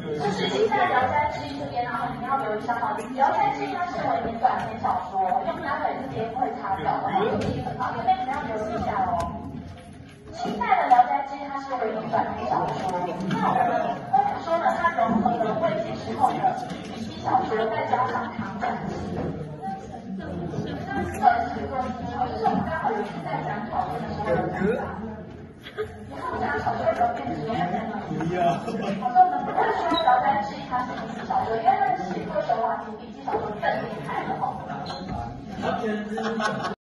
就是现在《聊斋志异》这边，然后你要留意一下哈，《聊斋志异》它是为民短篇小说，用单本这边会擦掉，然后这边你要留意一下哦。清代的《聊斋志异》它是为民短篇小说，那我们说呢，它融合了魏晋时候的语记小说，再加上唐传奇。就是我们刚好有一次在讲讨论的时候有讲到。以后讲小说的时候变成什么样的？好说我们不会说《聊斋志异》它是笔记小说，因为那写过手法比笔记小说更厉害了哈。